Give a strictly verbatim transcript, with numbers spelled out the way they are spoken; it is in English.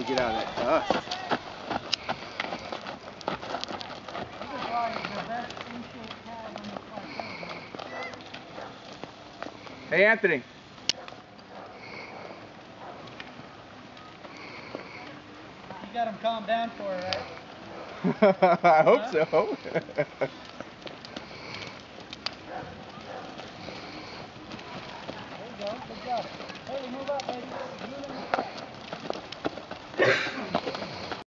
get out of that dust. Hey, Anthony. You got him calmed down for her, right? I hope huh? so.